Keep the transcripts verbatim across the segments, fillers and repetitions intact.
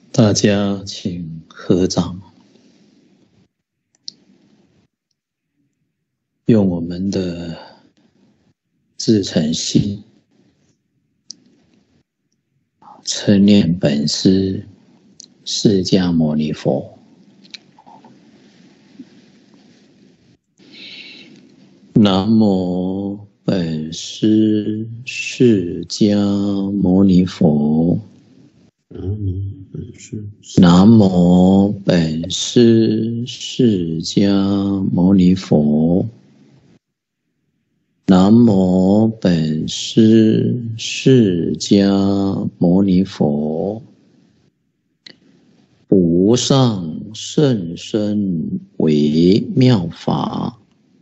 大家请合掌，用我们的至诚心称念本师释迦牟尼佛。南无本师释迦牟尼佛。南无本师释迦牟尼佛。南无本师释迦牟尼佛。无上甚深微妙法，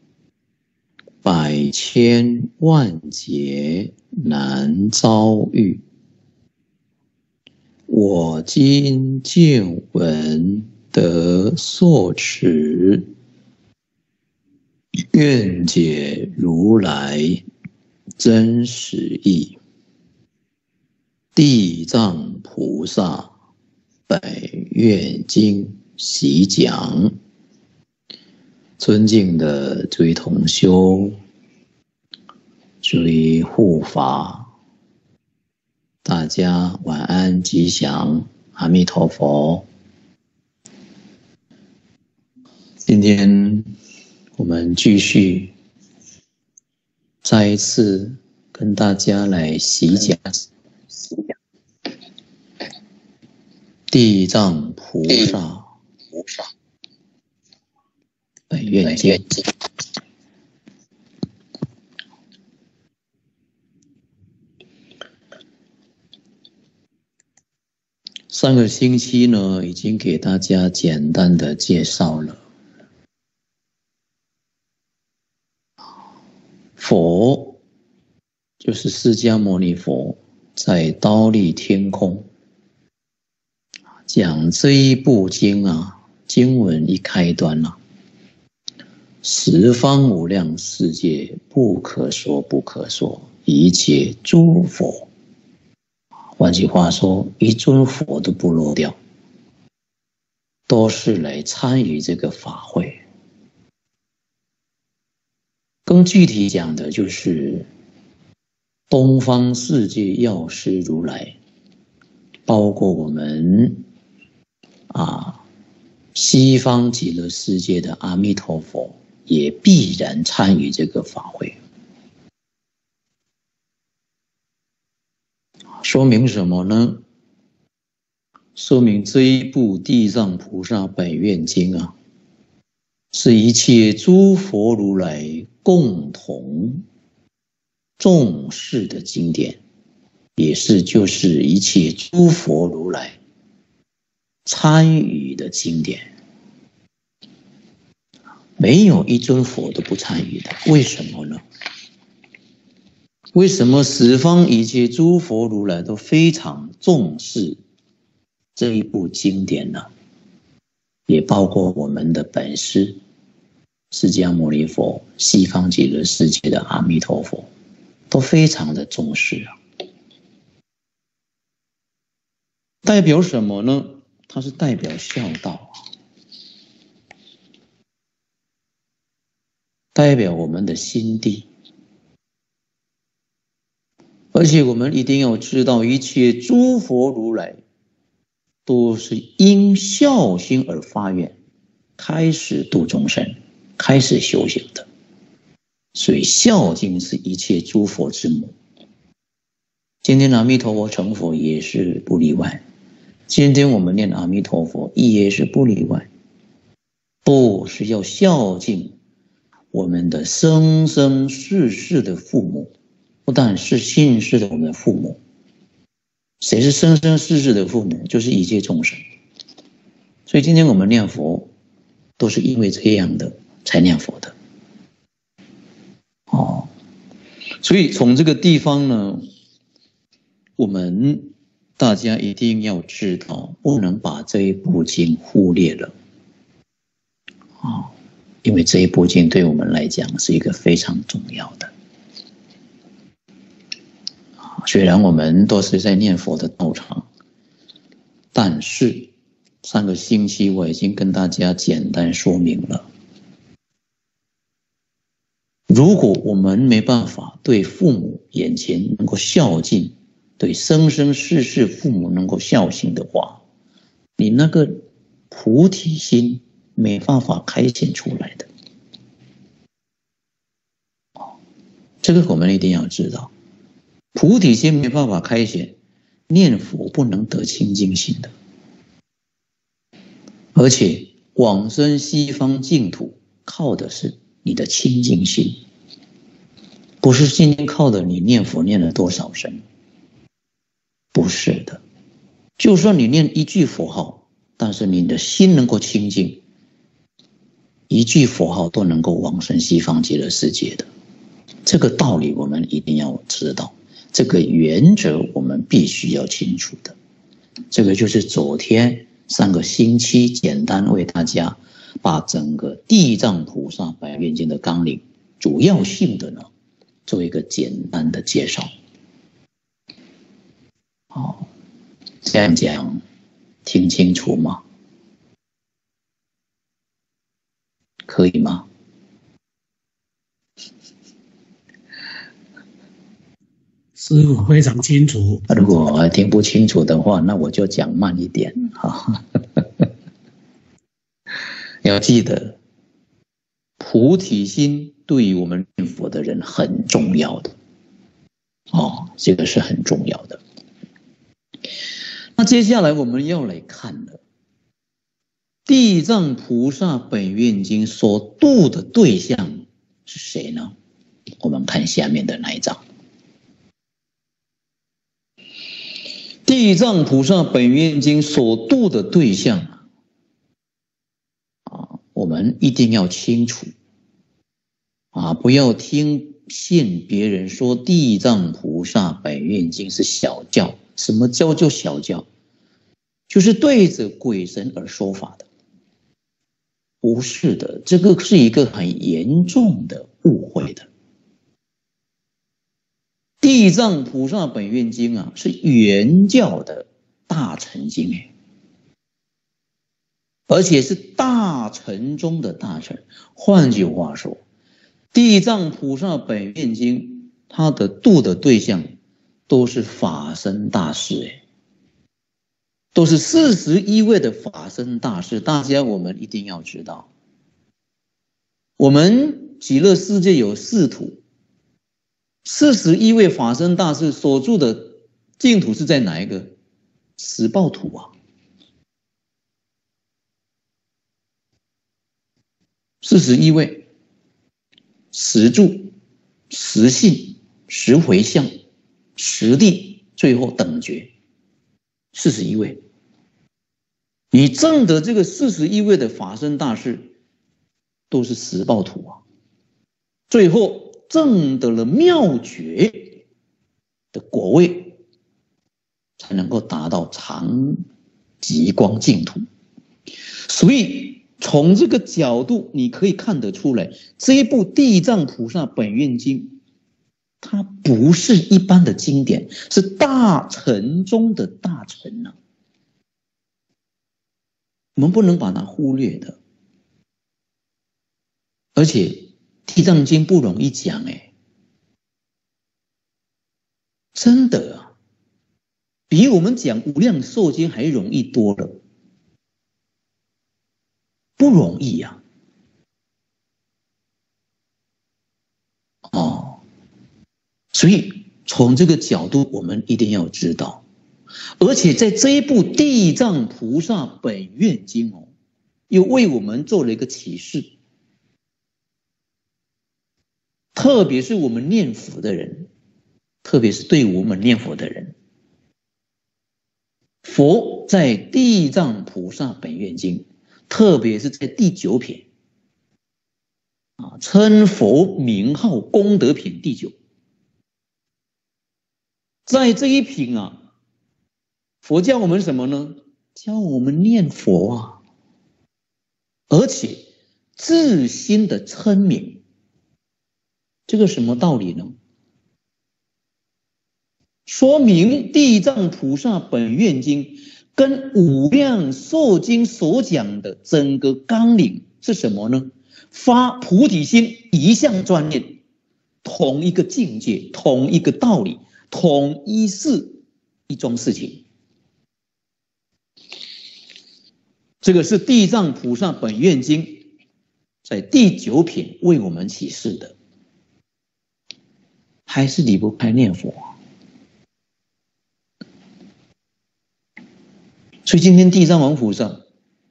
百千万劫难遭遇。我今见闻得受持，愿解如来真实义。地藏菩萨本愿经习讲。尊敬的诸位同修，诸位护法，大家晚安吉祥，阿弥陀佛。今天我们继续再一次跟大家来习讲地藏菩萨本愿经。上个星期呢，已经给大家简单的介绍了佛，就是释迦牟尼佛，在忉利天空讲这一部经啊，经文一开端啊，十方无量世界不可说不可说，一切诸佛。换句话说，一尊佛都不落掉，都是来参与这个法会。更具体讲的就是东方世界药师如来，包括我们啊西方极乐世界的阿弥陀佛，也必然参与这个法会。说明什么呢？说明这一部地藏菩萨本愿经啊，是一切诸佛如来共同重视的经典，也是就是一切诸佛如来参与的经典。没有一尊佛都不参与的，为什么呢？为什么十方一切诸佛如来都非常重视这一部经典呢？也包括我们的本师释迦牟尼佛，西方极乐世界的阿弥陀佛，都非常的重视啊。代表什么呢？它是代表孝道，代表我们的心地。而且我们一定要知道，一切诸佛如来都是因孝心而发愿，开始度众生，开始修行的。所以孝经是一切诸佛之母。今天阿弥陀佛成佛也是不例外，今天我们念阿弥陀佛也是不例外，都是要孝敬我们的生生世世的父母。不但是现世的我们的父母，谁是生生世世的父母？就是一切众生。所以今天我们念佛，都是因为这样的才念佛的。哦，所以从这个地方呢，我们大家一定要知道，不能把这一部经忽略了。哦，因为这一部经对我们来讲是一个非常重要的。虽然我们都是在念佛的道场， 但是上个星期我已经跟大家简单说明了，如果我们没办法对父母眼前能够孝敬，对生生世世父母能够孝敬的话，你那个菩提心没办法开显出来的。这个我们一定要知道，菩提心没办法开显，念佛不能得清净心的。而且往生西方净土靠的是你的清净心，不是今天靠的你念佛念了多少声，不是的。就算你念一句佛号，但是你的心能够清净，一句佛号都能够往生西方极乐世界的。这个道理我们一定要知道，这个原则我们必须要清楚的。这个就是昨天上个星期简单为大家把整个地藏菩萨百愿经的纲领主要性的呢做一个简单的介绍。好，这样讲听清楚吗？可以吗？ 师父非常清楚。 如果听不清楚的话，那我就讲慢一点哈。要记得，菩提心对于我们念佛的人很重要的哦，这个是很重要的。那接下来我们要来看了，地藏菩萨本愿经所度的对象是谁呢？我们看下面的那一章。地藏菩萨本愿经所度的对象啊，我们一定要清楚啊，不要听信别人说地藏菩萨本愿经是小教。什么叫做小教？就是对着鬼神而说法的。不是的，这个是一个很严重的误会的。地藏菩萨本愿经啊，是原教的大乘经哎，而且是大乘中的大乘。换句话说，地藏菩萨本愿经它的度的对象都是法身大士哎，都是四十一位的法身大士。大家我们一定要知道，我们极乐世界有四土。四十一位法身大士所住的净土是在哪一个？十报土啊。四十一位，十住、十信、十回向、十地，最后等觉，四十一位。你证得这个四十一位的法身大士，都是十报土啊。最后证得了妙觉的果位，才能够达到常极光净土。所以从这个角度你可以看得出来，这一部地藏菩萨本愿经它不是一般的经典，是大乘中的大乘啊，我们不能把它忽略的。而且地藏经不容易讲哎，真的啊，比我们讲无量寿经还容易多了，不容易呀、啊。哦，所以从这个角度我们一定要知道，而且在这一部地藏菩萨本愿经哦，又为我们做了一个启示。特别是我们念佛的人，特别是对我们念佛的人，佛在地藏菩萨本愿经，特别是在第九品啊，称佛名号功德品第九，在这一品啊，佛教我们什么呢？教我们念佛啊，而且自心的称名。这个什么道理呢？说明地藏菩萨本愿经跟无量寿经所讲的整个纲领是什么呢？发菩提心，一向专念，同一个境界，同一个道理，同一事一桩事情。这个是地藏菩萨本愿经在第九品为我们启示的，还是离不开念佛。所以今天地藏王菩萨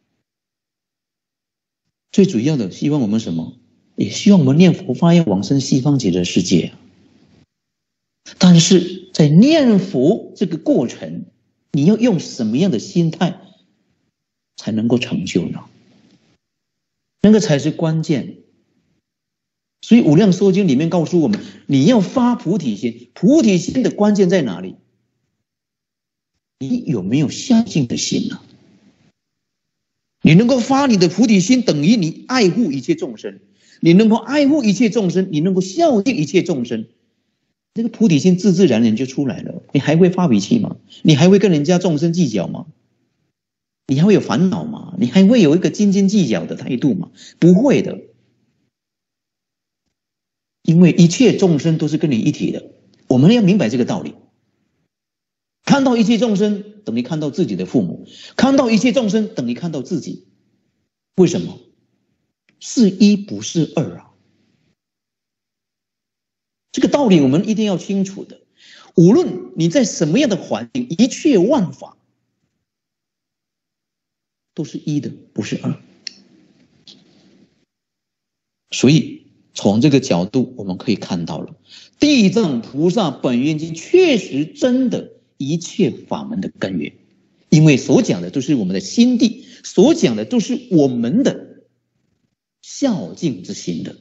最主要的希望我们什么？也希望我们念佛发愿往生西方极乐世界。但是在念佛这个过程，你要用什么样的心态才能够成就呢？那个才是关键。所以《无量寿经》里面告诉我们，你要发菩提心，菩提心的关键在哪里？你有没有孝敬的心呢？你能够发你的菩提心，等于你爱护一切众生。你能够爱护一切众生，你能够孝敬一切众生，这个菩提心自自然然就出来了。你还会发脾气吗？你还会跟人家众生计较吗？你还会有烦恼吗？你还会有一个斤斤计较的态度吗？不会的。因为一切众生都是跟你一体的，我们要明白这个道理。看到一切众生，等于看到自己的父母；看到一切众生，等于看到自己。为什么？是一不是二啊！这个道理我们一定要清楚的。无论你在什么样的环境，一切万法都是一的，不是二。所以从这个角度，我们可以看到了，地藏菩萨本愿经确实真的一切法门的根源，因为所讲的都是我们的心地，所讲的都是我们的孝敬之心的。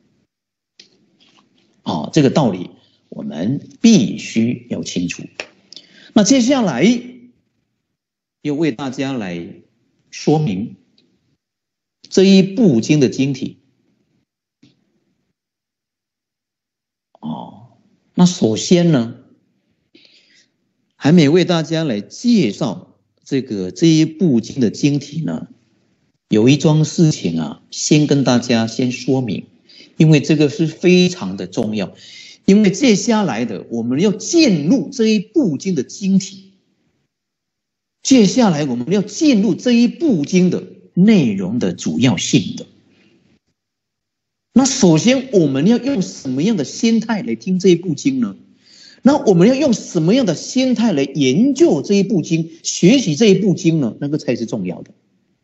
哦，这个道理我们必须要清楚。那接下来要为大家来说明这一部经的经体。哦，那首先呢，还没为大家来介绍这个这一部经的经体呢，有一桩事情啊，先跟大家先说明，因为这个是非常的重要。因为接下来的我们要进入这一部经的经体，接下来我们要进入这一部经的内容的主要性的。那首先我们要用什么样的心态来听这一部经呢？那我们要用什么样的心态来研究这一部经，学习这一部经呢？那个才是重要的。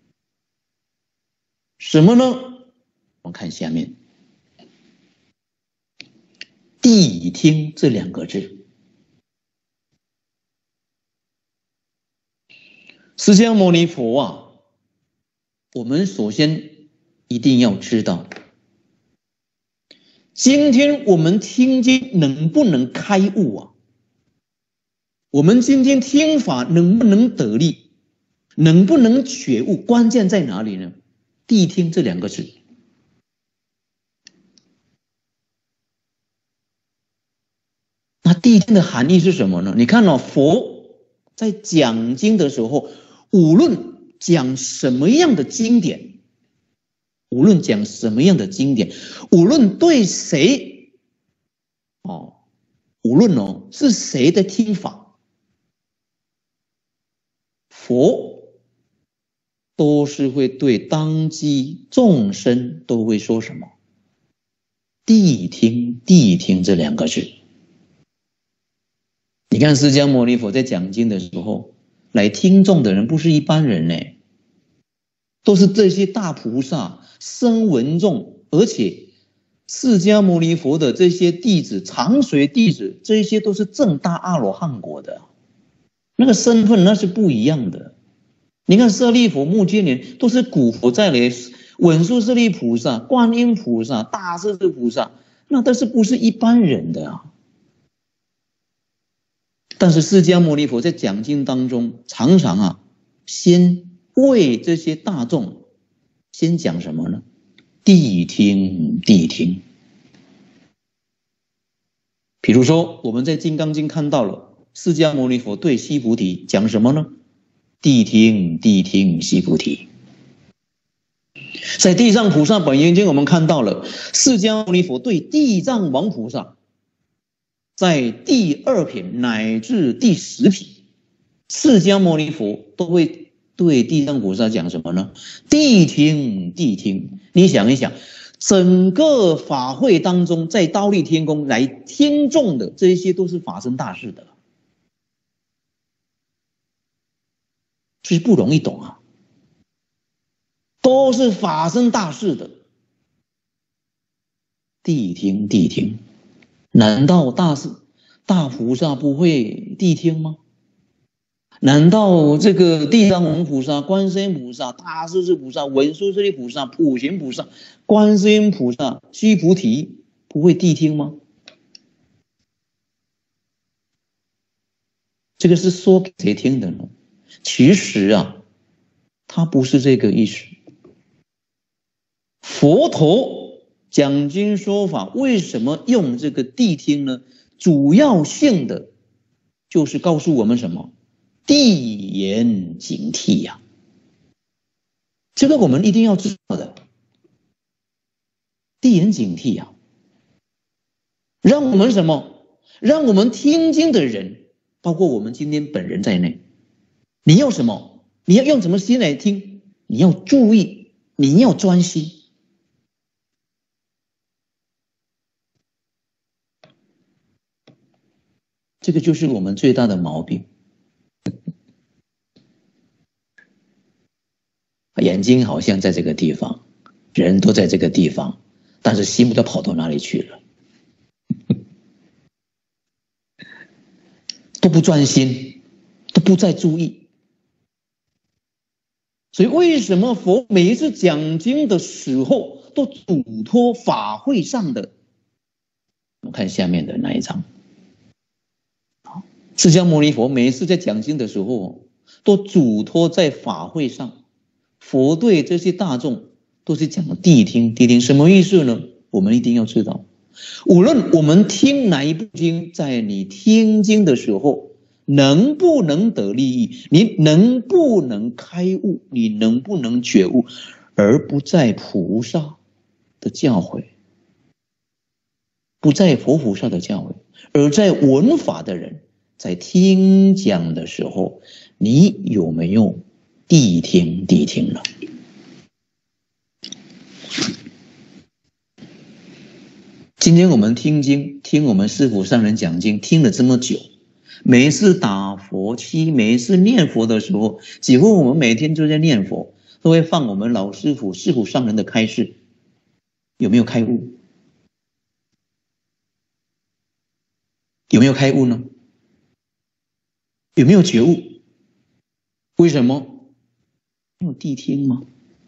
什么呢？我们看下面谛听这两个字。释迦牟尼佛啊，我们首先一定要知道，今天我们听经能不能开悟啊？我们今天听法能不能得力？能不能觉悟？关键在哪里呢？谛听这两个字。那谛听的含义是什么呢？你看哦，佛在讲经的时候，无论讲什么样的经典，无论讲什么样的经典，无论对谁，哦，无论哦是谁的听法，佛都是会对当机众生都会说什么？谛听，谛听这两个字。你看释迦牟尼佛在讲经的时候，来听众的人不是一般人呢，都是这些大菩萨、声闻众，而且释迦牟尼佛的这些弟子、长随弟子，这些都是正大阿罗汉果的，那个身份那是不一样的。你看舍利弗、目犍连都是古佛再来，文殊师利菩萨、观音菩萨、大势至菩萨，那都是不是一般人的啊。但是释迦牟尼佛在讲经当中，常常啊，先为这些大众先讲什么呢？谛听，谛听。比如说，我们在《金刚经》看到了释迦牟尼佛对须菩提讲什么呢？ 谛听，谛听，悉菩提。在地藏菩萨本愿经，我们看到了释迦牟尼佛对地藏王菩萨，在第二品乃至第十品，释迦牟尼佛都会对地藏菩萨讲什么呢？谛听，谛听。你想一想，整个法会当中，在忉利天宫来听众的这些都是法身大士的，这是不容易懂啊，都是法身大士的。谛听，谛听，难道大士大菩萨不会谛听吗？难道这个地藏王菩萨、观世音菩萨、大势至菩萨、文殊师利菩萨、普贤菩萨、观世音菩萨、须菩提不会谛听吗？这个是说给谁听的呢？其实啊，他不是这个意思。佛陀讲经说法为什么用这个谛听呢？主要性的就是告诉我们什么？谛言警惕呀、啊，这个我们一定要知道的。谛言警惕呀、啊，让我们什么？让我们听经的人，包括我们今天本人在内，你要什么？你要用什么心来听？你要注意，你要专心。这个就是我们最大的毛病。眼睛好像在这个地方，人都在这个地方，但是心不知道跑到哪里去了，都不专心，都不再注意。所以为什么佛每一次讲经的时候都嘱托法会上的？我们看下面的那一章，释迦牟尼佛每一次在讲经的时候都嘱托在法会上，佛对这些大众都是讲谛听，谛听什么意思呢？我们一定要知道，无论我们听哪一部经，在你听经的时候能不能得利益，你能不能开悟，你能不能觉悟，而不在菩萨的教诲，不在佛菩萨的教诲，而在闻法的人在听讲的时候，你有没有谛听，谛听了？今天我们听经，听我们师父上人讲经，听了这么久，每一次打佛七，每一次念佛的时候，几乎我们每天都在念佛，都会放我们老师父、师父上人的开示，有没有开悟？有没有开悟呢？有没有觉悟？为什么？没有谛听吗？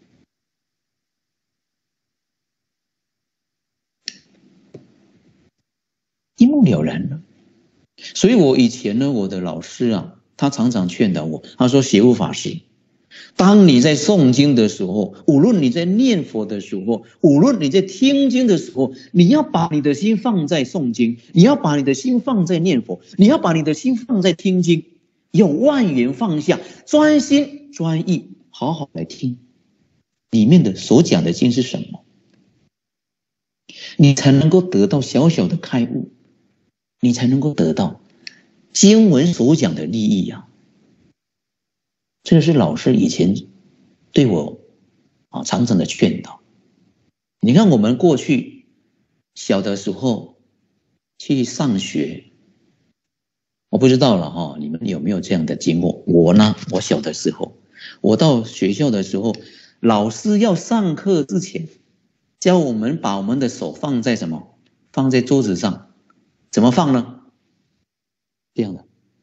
一目了然了。所以我以前呢，我的老师啊，他常常劝导我，他说：学悟法师，当你在诵经的时候，无论你在念佛的时候，无论你在听经的时候，你要把你的心放在诵经，你要把你的心放在念佛，你要把你的心放在听经，要万缘放下，专心专意，好好来听里面的所讲的经是什么，你才能够得到小小的开悟，你才能够得到经文所讲的利益呀、啊。这个是老师以前对我啊常常的劝导。你看我们过去小的时候去上学，我不知道了哈，你们有没有这样的经过？我呢，我小的时候，我到学校的时候，老师要上课之前教我们把我们的手放在什么？放在桌子上。怎么放呢？这样的。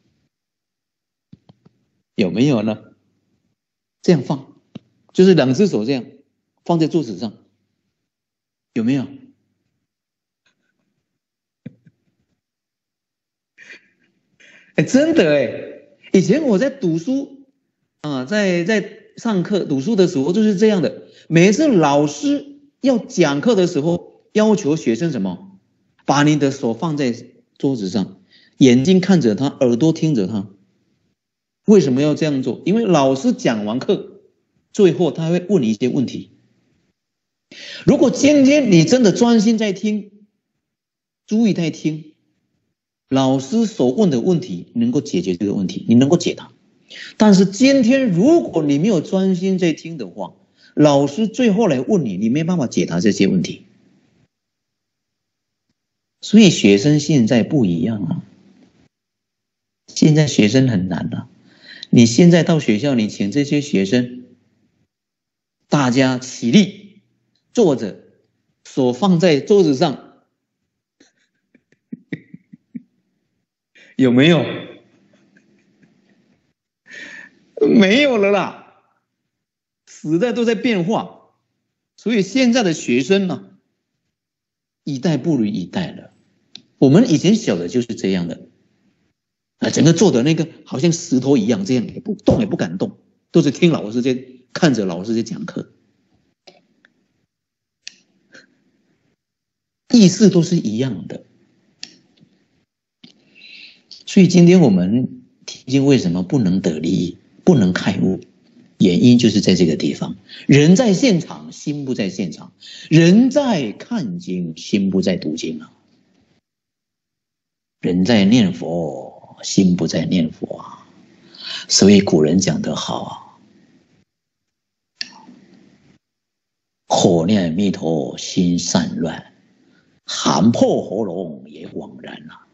有没有呢？这样放，就是两只手这样放在桌子上，有没有？哎，真的哎！以前我在读书啊，在在上课读书的时候就是这样的。每一次老师要讲课的时候，要求学生什么？把你的手放在桌子上，眼睛看着他，耳朵听着他。 为什么要这样做？因为老师讲完课，最后他会问你一些问题。如果今天你真的专心在听，注意在听，老师所问的问题能够解决这个问题，你能够解答。但是今天如果你没有专心在听的话，老师最后来问你，你没办法解答这些问题。所以学生现在不一样啊，现在学生很难啊。你现在到学校，你请这些学生，大家起立，坐着，手放在桌子上，有没有？没有了啦，时代都在变化，所以现在的学生呢，一代不如一代了。我们以前小的就是这样的，啊，整个坐的那个好像石头一样，这样也不动也不敢动，都是听老师在看着老师在讲课，意思都是一样的。所以今天我们听经为什么不能得利益，不能开悟？原因就是在这个地方，人在现场，心不在现场；人在看经，心不在读经啊。人在念佛，心不在念佛啊。所以古人讲得好啊，火念弥陀心散乱，喊破喉咙也枉然啊。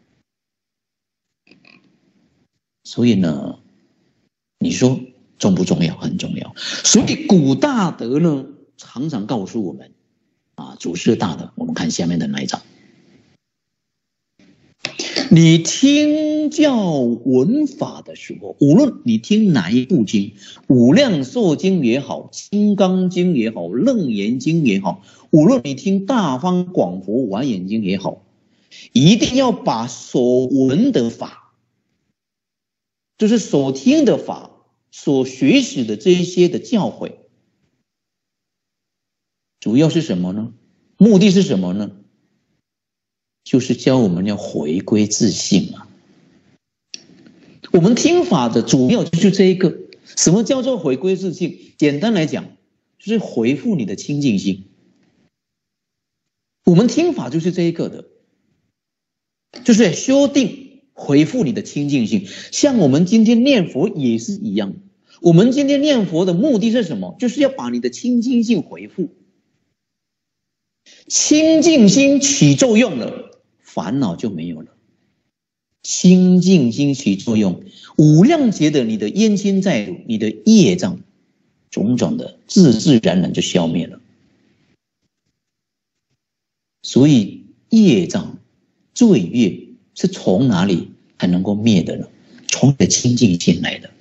所以呢，你说重不重要？很重要。所以古大德呢，常常告诉我们啊，祖师大德，我们看下面的那一章。你听教闻法的时候，无论你听哪一部经，无量寿经也好，金刚经也好，楞严经也好，无论你听大方广佛华严经也好，一定要把所闻的法，就是所听的法，所学习的这一些的教诲，主要是什么呢？目的是什么呢？就是教我们要回归自性啊。我们听法的主要就是这一个。什么叫做回归自性？简单来讲，就是回复你的清净心。我们听法就是这一个的，就是修定回复你的清净心。像我们今天念佛也是一样，我们今天念佛的目的是什么？就是要把你的清净心回复。清净心起作用了，烦恼就没有了。清净心起作用，无量劫的你的冤亲债主，你的业障种种的自自然然就消灭了。所以业障罪业是从哪里才能够灭的呢？从你的清净心来的。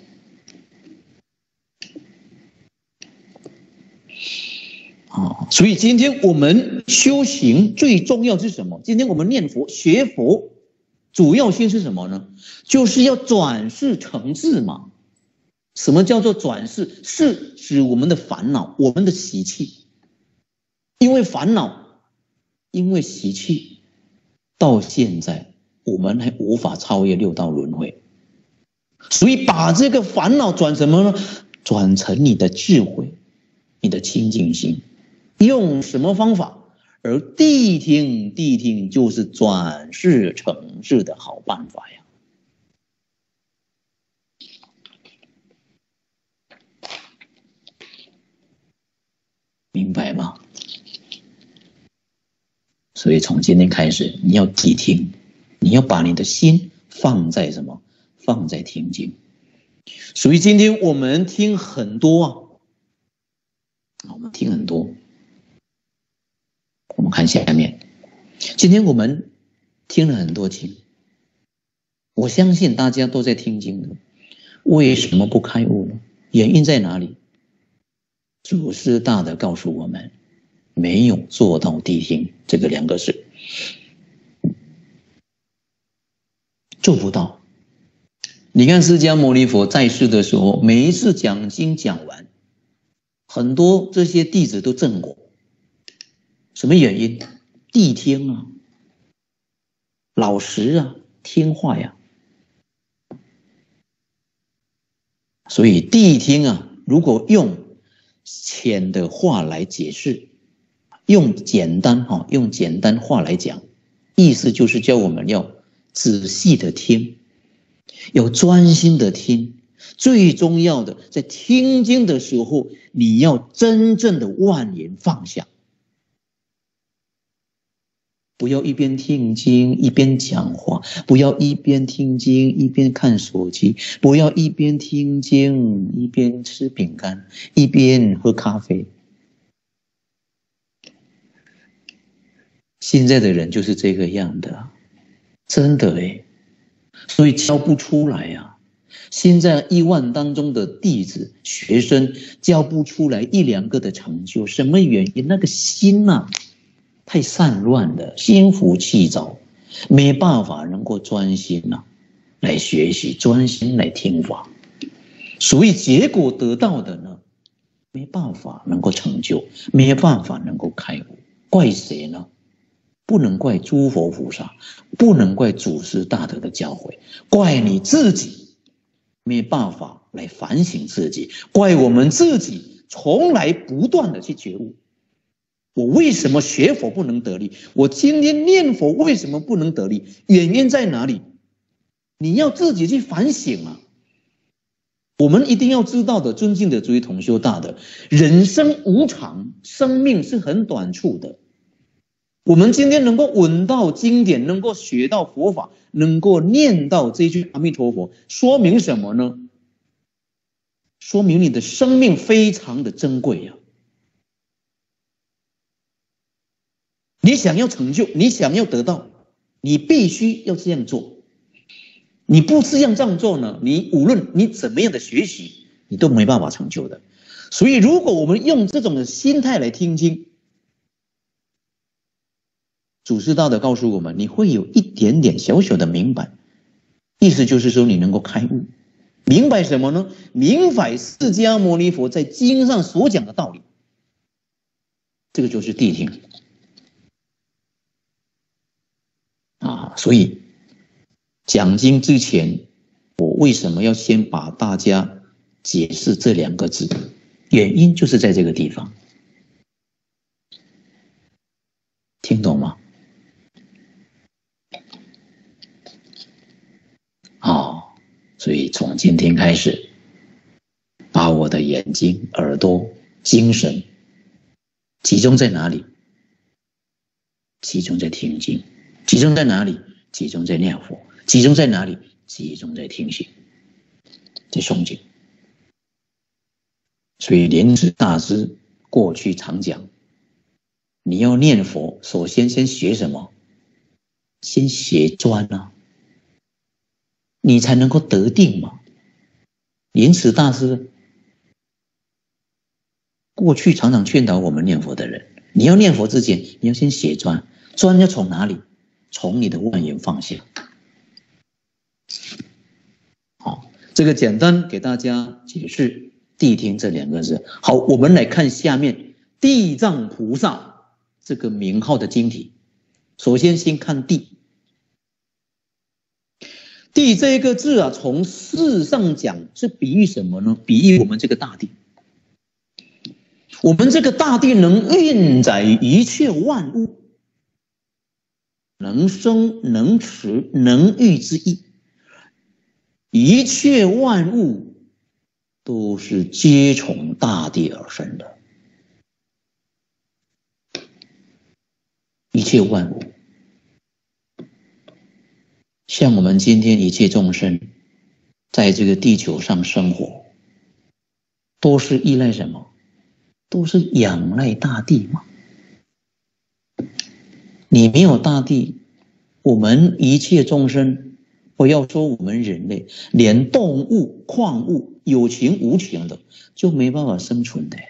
啊，所以今天我们修行最重要是什么？今天我们念佛学佛主要性是什么呢？就是要转世成智嘛。什么叫做转世？是指我们的烦恼，我们的习气。因为烦恼，因为习气，到现在我们还无法超越六道轮回。所以把这个烦恼转什么呢？转成你的智慧，你的清净心。用什么方法？而谛听，谛听就是转世成智的好办法呀。明白吗？所以从今天开始，你要谛听，你要把你的心放在什么？放在听经。所以今天我们听很多啊，我们听很多。我们看下面，今天我们听了很多经，我相信大家都在听经的，为什么不开悟呢？原因在哪里？祖师大德告诉我们，没有做到谛听这个两个字，做不到。你看释迦牟尼佛在世的时候，每一次讲经讲完，很多这些弟子都证果。什么原因？谛听啊，老实啊，听话呀。 所以谛听啊，如果用浅的话来解释，用简单哈，用简单话来讲，意思就是叫我们要仔细的听，要专心的听。最重要的，在听经的时候，你要真正的万言放下，不要一边听经一边讲话，不要一边听经一边看手机，不要一边听经一边吃饼干，一边喝咖啡。现在的人就是这个样的，真的诶，所以教不出来呀、啊。现在亿万当中的弟子学生教不出来一两个的成就，什么原因？那个心啊太散乱了，心浮气躁，没办法能够专心啊来学习，专心来听法，所以结果得到的呢，没办法能够成就，没办法能够开悟。怪谁呢？不能怪诸佛菩萨，不能怪祖师大德的教诲，怪你自己没办法来反省自己，怪我们自己从来不断的去觉悟。我为什么学佛不能得力？我今天念佛为什么不能得力？原因在哪里？你要自己去反省啊！我们一定要知道的，尊敬的诸位同修大德，人生无常，生命是很短促的。我们今天能够闻到经典，能够学到佛法，能够念到这句阿弥陀佛，说明什么呢？说明你的生命非常的珍贵呀、啊！你想要成就，你想要得到，你必须要这样做。你不这样这样做呢，你无论你怎么样的学习，你都没办法成就的。所以如果我们用这种的心态来听经，祖师大德告诉我们，你会有一点点小小的明白，意思就是说你能够开悟。明白什么呢？明白释迦牟尼佛在经上所讲的道理，这个就是谛听啊。所以讲经之前，我为什么要先把大家解释这两个字？原因就是在这个地方，听懂吗？好，所以从今天开始，把我的眼睛、耳朵、精神集中在哪里？集中在听经。集中在哪里？集中在念佛。集中在哪里？集中在听行，在诵经。所以莲池大师过去常讲，你要念佛，首先先学什么？先学专啊，你才能够得定嘛。莲池大师过去常常劝导我们念佛的人，你要念佛之前，你要先学专。专要从哪里？从你的万言放下。好，这个简单给大家解释谛听这两个字。好，我们来看下面地藏菩萨这个名号的经体。首先先看地。地这个字啊，从事上讲是比喻什么呢？比喻我们这个大地。我们这个大地能运载一切万物，能生能持能育之意，一切万物都是皆从大地而生的。一切万物，像我们今天一切众生在这个地球上生活，都是依赖什么？都是仰赖大地嘛。你没有大地，我们一切众生，不要说我们人类，连动物、矿物，有情无情的，就没办法生存的，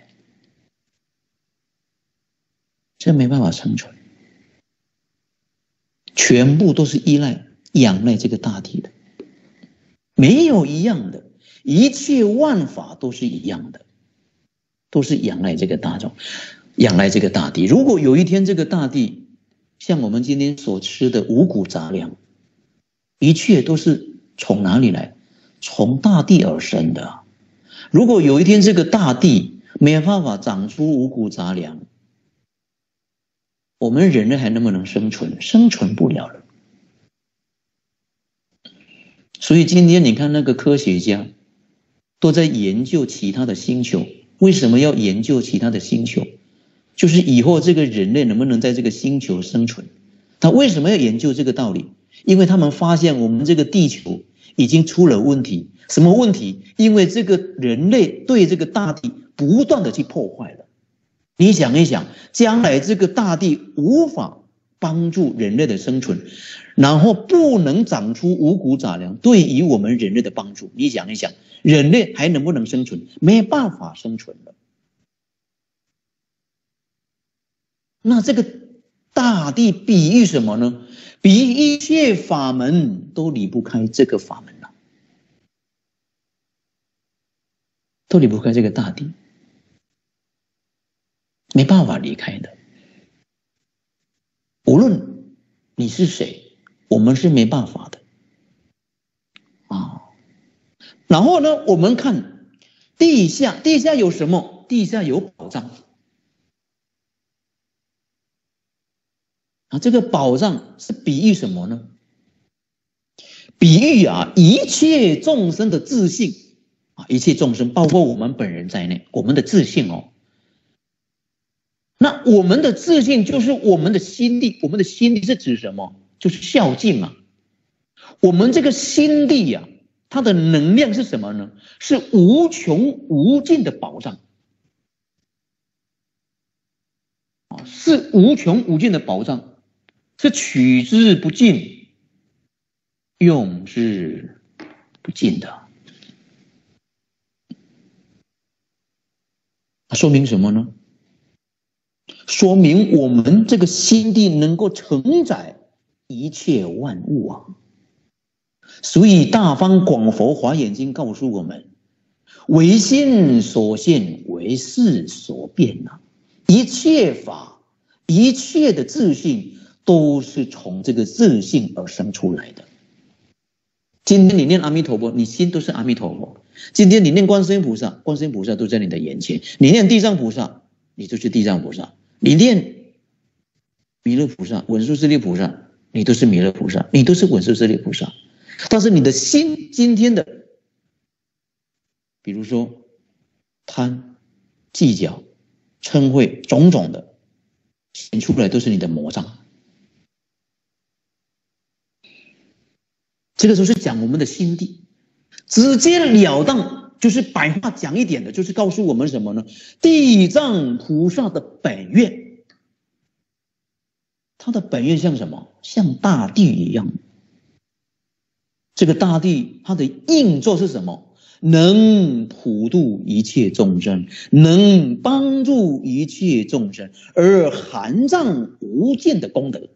这没办法生存，全部都是依赖、仰赖这个大地的，没有一样的，一切万法都是一样的，都是仰赖这个大众，仰赖这个大地。如果有一天这个大地像我们今天所吃的五谷杂粮，一切都是从哪里来？从大地而生的。 如果有一天这个大地没有办法长出五谷杂粮，我们人类还能不能生存？生存不了了。所以今天你看那个科学家都在研究其他的星球，为什么要研究其他的星球？就是以后这个人类能不能在这个星球生存。他为什么要研究这个道理？因为他们发现我们这个地球已经出了问题。什么问题？因为这个人类对这个大地不断的去破坏了。你想一想，将来这个大地无法帮助人类的生存，然后不能长出五谷杂粮，对于我们人类的帮助，你想一想，人类还能不能生存？没办法生存了。那这个大地比喻什么呢？比喻一切法门都离不开这个法门了，都离不开这个大地，没办法离开的。无论你是谁，我们是没办法的啊。然后呢，我们看地下，地下有什么？地下有宝藏啊。这个宝藏是比喻什么呢？比喻啊，一切众生的自信啊，一切众生，包括我们本人在内，我们的自信哦。那我们的自信就是我们的心地，我们的心地是指什么？就是孝敬嘛。我们这个心地呀、啊，它的能量是什么呢？是无穷无尽的宝藏啊，是无穷无尽的宝藏，是取之不尽，用之不尽的。说明什么呢？说明我们这个心地能够承载一切万物啊。所以大方广佛华严经告诉我们，唯心所现，唯识所变啊。一切法，一切的自信都是从这个自信而生出来的。今天你念阿弥陀佛，你心都是阿弥陀佛。今天你念观世音菩萨，观世音菩萨都在你的眼前。你念地藏菩萨，你就是地藏菩萨。你念弥勒菩萨、文殊师利菩萨，你都是弥勒菩萨，你都是文殊师利菩萨。但是你的心今天的，比如说贪、计较、嗔恚种种的显出来，都是你的魔障。这个时候是讲我们的心地，直截了当，就是白话讲一点的，就是告诉我们什么呢？地藏菩萨的本愿，他的本愿像什么？像大地一样。这个大地它的应作是什么？能普度一切众生，能帮助一切众生，而含藏无尽的功德，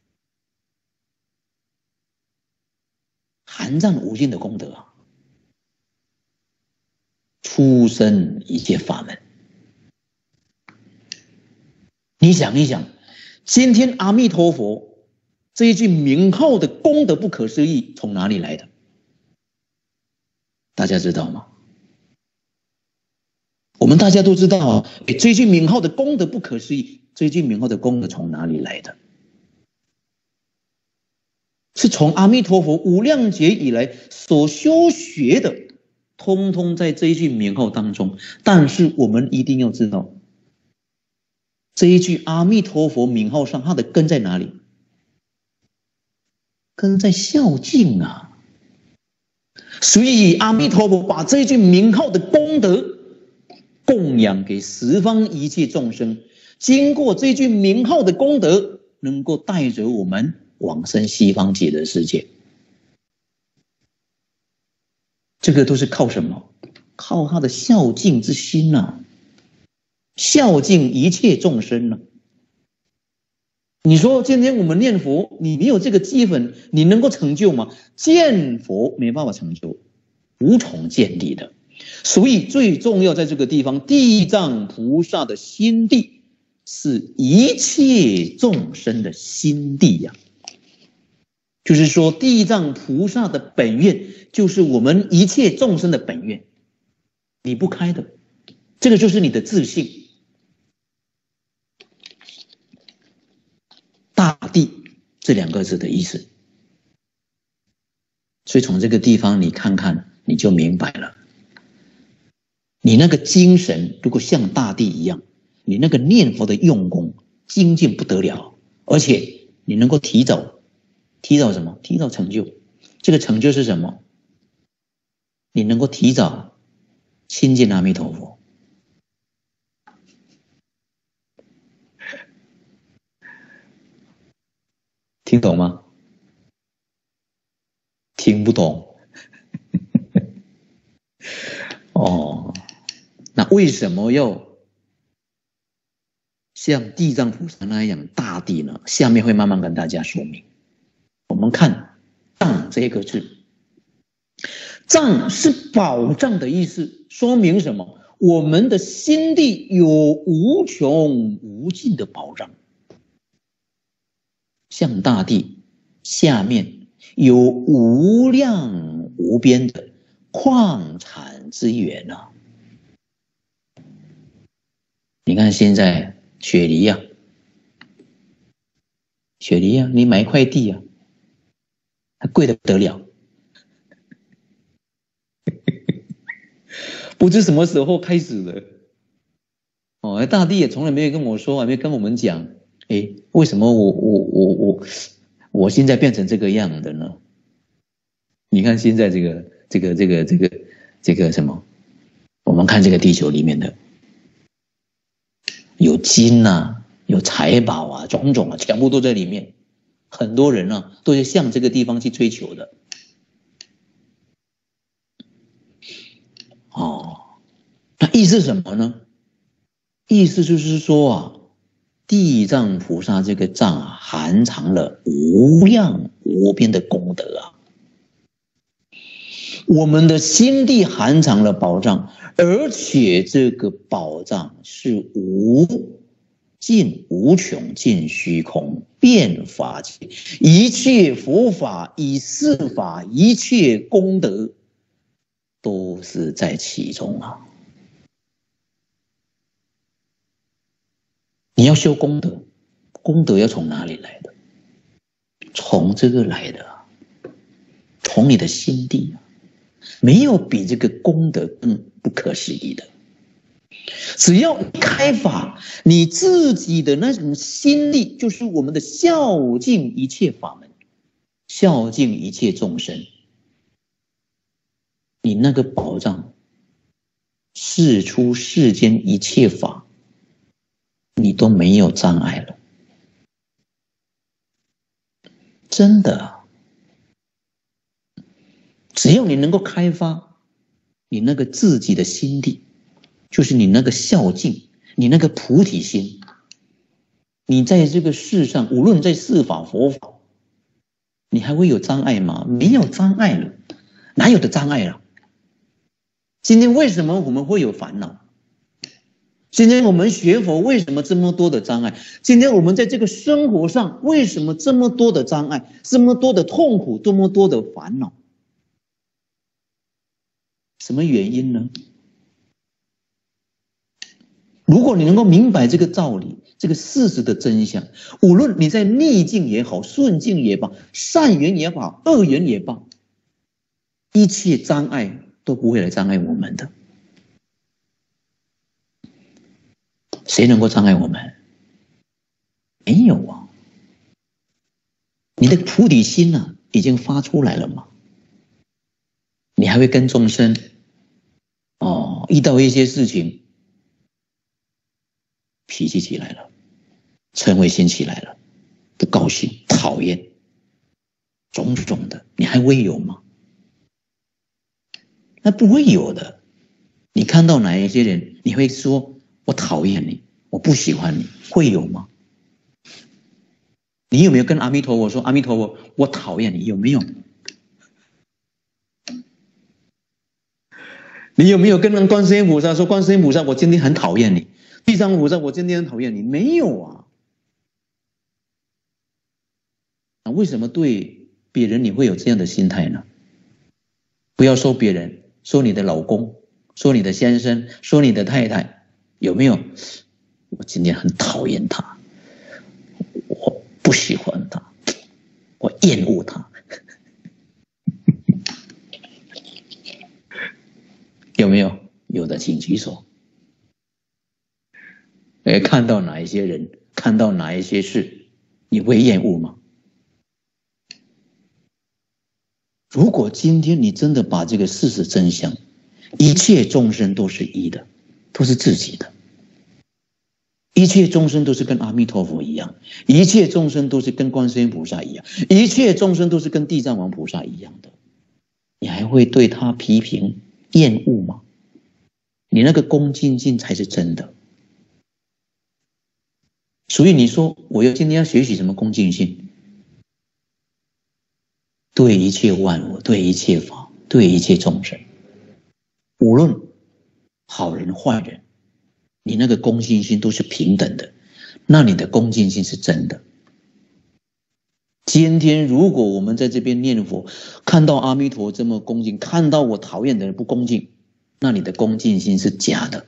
含藏无尽的功德啊，出生一切法门。你想一想，今天阿弥陀佛这一句名号的功德不可思议从哪里来的？大家知道吗？我们大家都知道啊，这一句名号的功德不可思议，这一句名号的功德从哪里来的？是从阿弥陀佛无量劫以来所修学的，通通在这一句名号当中。但是我们一定要知道，这一句阿弥陀佛名号上，它的根在哪里？根在孝敬啊。所以阿弥陀佛把这一句名号的功德供养给十方一切众生，经过这句名号的功德，能够带着我们往生西方极乐世界。这个都是靠什么？靠他的孝敬之心啊，孝敬一切众生啊。你说今天我们念佛，你没有这个基本，你能够成就吗？见佛没办法成就，无从建立的。所以最重要在这个地方，地藏菩萨的心地是一切众生的心地呀、啊。就是说，地藏菩萨的本愿就是我们一切众生的本愿。 离不开的。这个就是你的自信。大地这两个字的意思。所以从这个地方你看看，你就明白了。你那个精神如果像大地一样，你那个念佛的用功精进不得了，而且你能够提早提早什么？提早成就。这个成就是什么？你能够提早亲近阿弥陀佛。听懂吗？听不懂。哦，那为什么要像地藏菩萨那样大地呢？下面会慢慢跟大家说明。我们看藏这个字，藏是宝藏的意思，说明什么？我们的心地有无穷无尽的宝藏，像大地下面有无量无边的矿产资源啊！你看现在雪梨啊，雪梨啊，你买一块地啊，它贵得不得了。不知什么时候开始的哦，大地也从来没有跟我说，还没跟我们讲，哎，为什么我我我我我现在变成这个样的呢？你看现在这个这个这个这个这个什么？我们看这个地球里面的有金啊，有财宝啊，种种啊，全部都在里面。很多人啊，都是向这个地方去追求的。哦，那意思是什么呢？意思就是说啊，地藏菩萨这个藏啊，含藏了无量无边的功德啊。我们的心地含藏了宝藏，而且这个宝藏是无尽无穷尽虚空遍法界，一切佛法以四法，一切功德都是在其中啊。你要修功德，功德要从哪里来的？从这个来的，从你的心地啊。没有比这个功德更不可思议的。只要开发你自己的那种心力，就是我们的孝敬一切法门，孝敬一切众生，你那个宝藏释出世间一切法，你都没有障碍了。真的，只要你能够开发你那个自己的心地，就是你那个孝敬，你那个菩提心，你在这个世上，无论在四法佛法，你还会有障碍吗？没有障碍了，哪有的障碍了？今天为什么我们会有烦恼？今天我们学佛为什么这么多的障碍？今天我们在这个生活上为什么这么多的障碍，这么多的痛苦，这么多的烦恼？什么原因呢？如果你能够明白这个道理，这个事实的真相，无论你在逆境也好，顺境也罢，善缘也好，恶缘也罢，一切障碍都不会来障碍我们的。谁能够障碍我们？没有啊！你的菩提心啊，已经发出来了嘛？你还会跟众生哦，遇到一些事情，脾气起来了，嗔恚心起来了，不高兴、讨厌，种种的，你还会有吗？那不会有的。你看到哪一些人，你会说我讨厌你，我不喜欢你，会有吗？你有没有跟阿弥陀佛说，阿弥陀佛，我讨厌你，有没有？你有没有跟观世音菩萨说，观世音菩萨，我今天很讨厌你，地藏菩萨，我今天很讨厌你？没有啊。那为什么对别人你会有这样的心态呢？不要说别人，说你的老公， 说你的先生，说你的太太，有没有？我今天很讨厌他，我不喜欢他，我厌恶他。有没有？有的请举手。哎，看到哪一些人，看到哪一些事，你会厌恶吗？如果今天你真的把这个事实真相，一切众生都是一的，都是自己的，一切众生都是跟阿弥陀佛一样，一切众生都是跟观世音菩萨一样，一切众生都是跟地藏王菩萨一样的，你还会对他批评厌恶吗？你那个恭敬心才是真的。所以你说我要今天要学习什么恭敬心？对一切万物，对一切法，对一切众生，无论好人坏人，你那个恭敬心都是平等的，那你的恭敬心是真的。今天如果我们在这边念佛，看到阿弥陀这么恭敬，看到我讨厌的人不恭敬，那你的恭敬心是假的，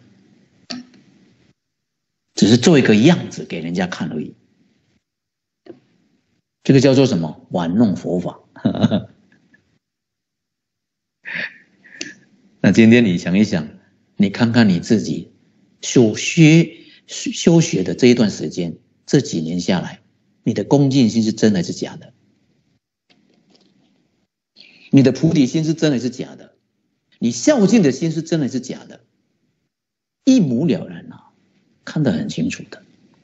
只是做一个样子给人家看而已。这个叫做什么？玩弄佛法。那今天你想一想，你看看你自己修学修学的这一段时间，这几年下来，你的恭敬心是真还是假的？你的菩提心是真还是假的？你孝敬的心是真还是假的？一目了然啊，看得很清楚的。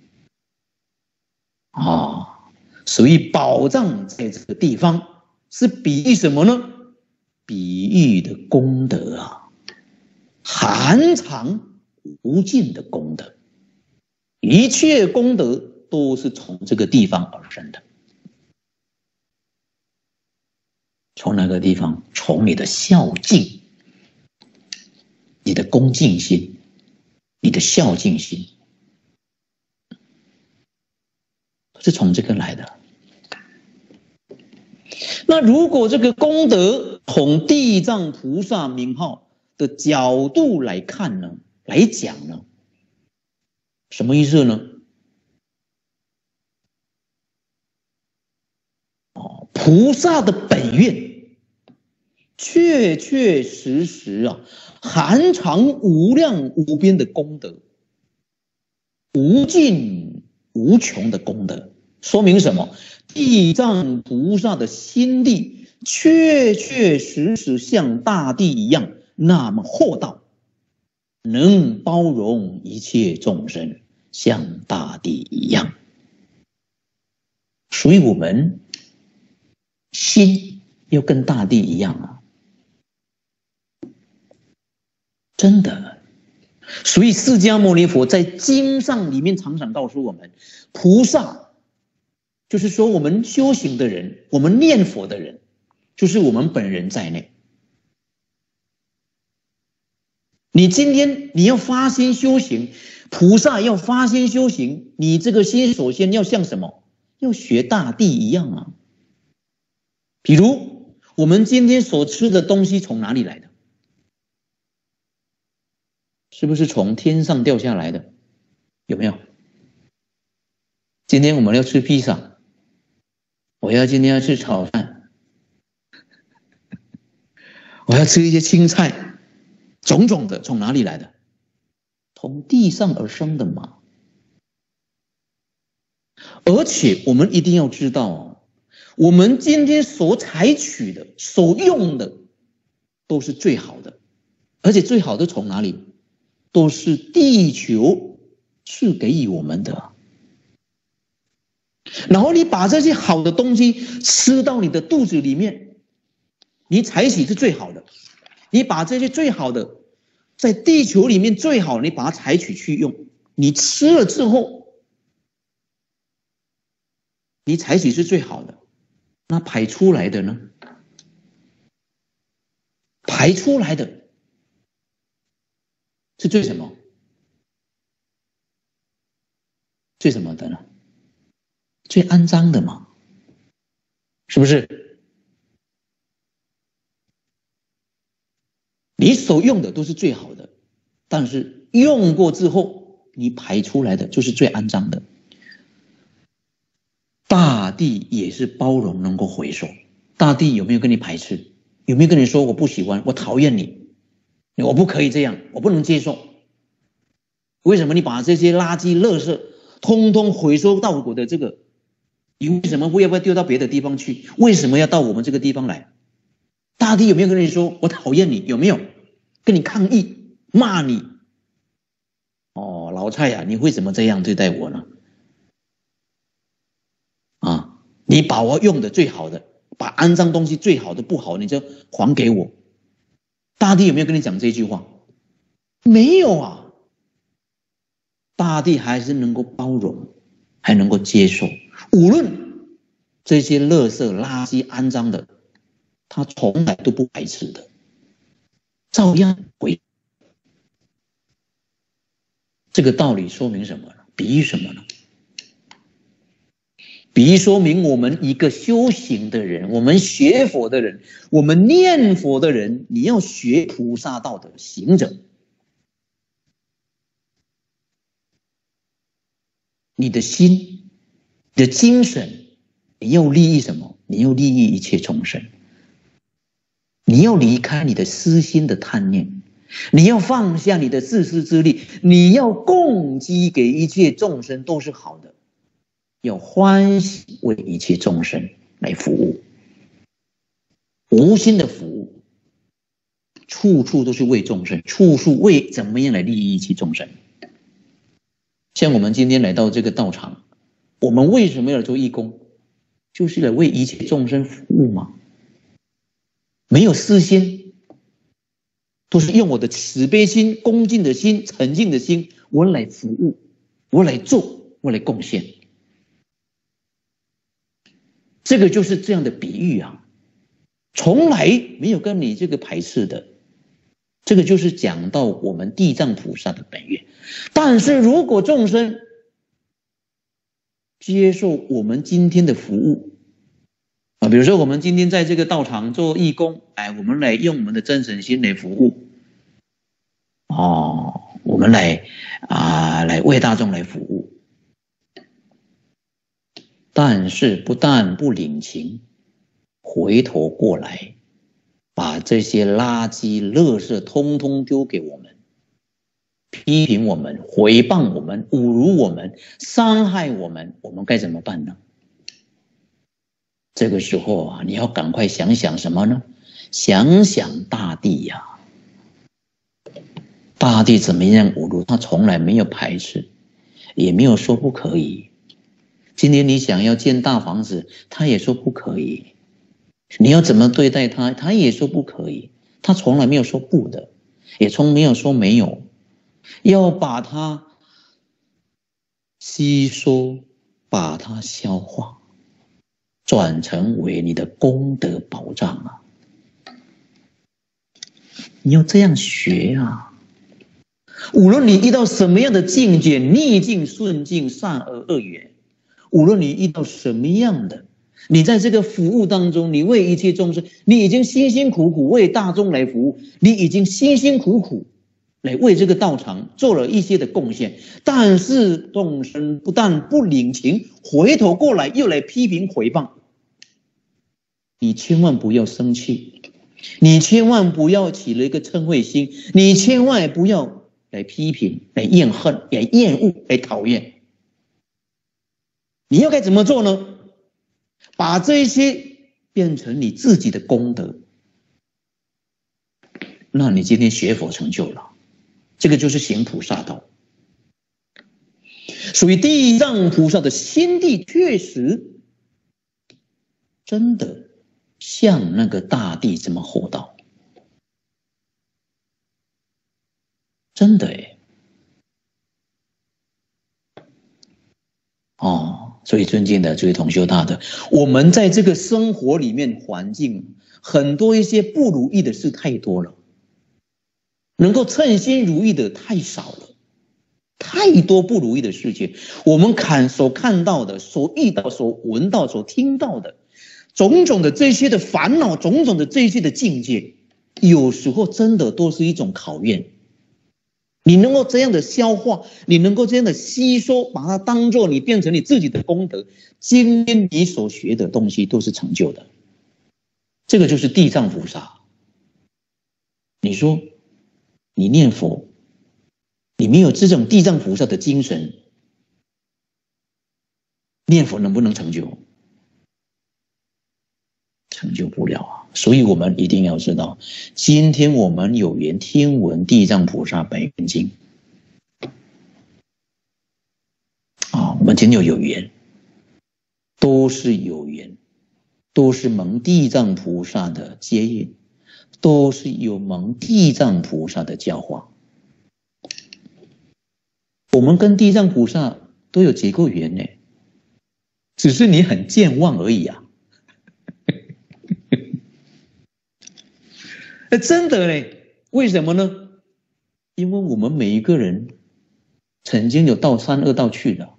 啊。所以宝藏在这个地方是比喻什么呢？比喻的功德啊，含藏无尽的功德，一切功德都是从这个地方而生的。从哪个地方？从你的孝敬，你的恭敬心，你的孝敬心，是从这个来的。那如果这个功德从地藏菩萨名号的角度来看呢，来讲呢，什么意思呢？哦，菩萨的本愿确确实实啊，含藏无量无边的功德，无尽无穷的功德。说明什么？地藏菩萨的心地确确实实像大地一样那么厚道，能包容一切众生，像大地一样。所以我们心要跟大地一样啊，真的。所以释迦牟尼佛在经上里面常常告诉我们，菩萨就是说我们修行的人，我们念佛的人，就是我们本人在内。你今天你要发心修行，菩萨要发心修行，你这个心首先要像什么？要学大地一样啊。比如我们今天所吃的东西从哪里来的？是不是从天上掉下来的？有没有？今天我们要吃披萨，我要今天要吃炒饭，我要吃一些青菜，种种的从哪里来的？从地上而生的嘛。而且我们一定要知道，我们今天所采取的、所用的都是最好的，而且最好的从哪里？都是地球赐给予我们的。然后你把这些好的东西吃到你的肚子里面，你采取是最好的。你把这些最好的，在地球里面最好，你把它采取去用。你吃了之后，你采取是最好的。那排出来的呢？排出来的是最什么？最什么的呢？最肮脏的嘛，是不是？你所用的都是最好的。 但是用过之后，你排出来的就是最肮脏的。大地也是包容，能够回收。大地有没有跟你排斥？有没有跟你说我不喜欢，我讨厌你，我不可以这样，我不能接受？为什么你把这些垃圾、垃圾通通回收到我的这个？你为什么不要不要丢到别的地方去？为什么要到我们这个地方来？大地有没有跟你说我讨厌你？有没有跟你抗议、骂你？哦，老蔡呀、啊，你为什么这样对待我呢？啊，你把我用的最好的，把肮脏东西最好的不好，你就还给我。大地有没有跟你讲这句话？没有啊。大地还是能够包容，还能够接受，无论这些垃圾、垃圾、肮脏的，他从来都不排斥的，照样回。这个道理说明什么呢？比喻什么呢？比喻说明我们一个修行的人，我们学佛的人，我们念佛的人，你要学菩萨道的行者。你的心，你的精神，你要利益什么？你要利益一切众生。你要离开你的私心的贪念，你要放下你的自私自利，你要供给给一切众生都是好的，要欢喜为一切众生来服务，无心的服务，处处都是为众生，处处为怎么样来利益一切众生。像我们今天来到这个道场，我们为什么要做义工？就是来为一切众生服务嘛。没有私心，都是用我的慈悲心、恭敬的心、诚敬的心，我来服务，我来做，我来贡献。这个就是这样的比喻啊，从来没有跟你这个排斥的。这个就是讲到我们地藏菩萨的本愿。但是如果众生接受我们今天的服务啊，比如说我们今天在这个道场做义工，哎，我们来用我们的真诚心来服务，哦，我们来啊，来为大众来服务。但是不但不领情，回头过来把这些垃圾、垃圾通通丢给我们，批评我们、诽谤我们、侮辱我们、伤害我们，我们该怎么办呢？这个时候啊，你要赶快想想什么呢？想想大地呀、啊，大地怎么样侮辱？他从来没有排斥，也没有说不可以。今天你想要建大房子，他也说不可以。你要怎么对待他，他也说不可以。他从来没有说不的，也从没有说没有。要把它吸收，把它消化，转成为你的功德保障啊！你要这样学啊！无论你遇到什么样的境界，逆境、顺境、善恶、恶缘，无论你遇到什么样的，你在这个服务当中，你为一切众生，你已经辛辛苦苦为大众来服务，你已经辛辛苦苦来为这个道场做了一些的贡献，但是众生不但不领情，回头过来又来批评诽谤，你千万不要生气，你千万不要起了一个嗔恚心，你千万不要来批评、来怨恨、来厌恶、来讨厌。你要该怎么做呢？把这些变成你自己的功德，那你今天学佛成就了。这个就是行菩萨道，属于地藏菩萨的心地，确实真的像那个大地这么厚道，真的耶。哦，所以尊敬的这位同修大德，我们在这个生活里面环境很多一些不如意的事太多了，能够称心如意的太少了，太多不如意的事情，我们看所看到的、所遇到、所闻到、所听到的种种的这些的烦恼，种种的这些的境界，有时候真的都是一种考验。 你能够这样的消化，你能够这样的吸收，把它当做你变成你自己的功德，今天你所学的东西都是成就的。这个就是地藏菩萨。你说你念佛，你没有这种地藏菩萨的精神，念佛能不能成就？成就不了啊！所以我们一定要知道，今天我们有缘听闻地藏菩萨本愿经啊，我们今天有缘，都是有缘，都是蒙地藏菩萨的接引，都是有蒙地藏菩萨的教化。我们跟地藏菩萨都有结过缘呢，只是你很健忘而已啊。真的嘞，为什么呢？因为我们每一个人曾经有到三恶道去的，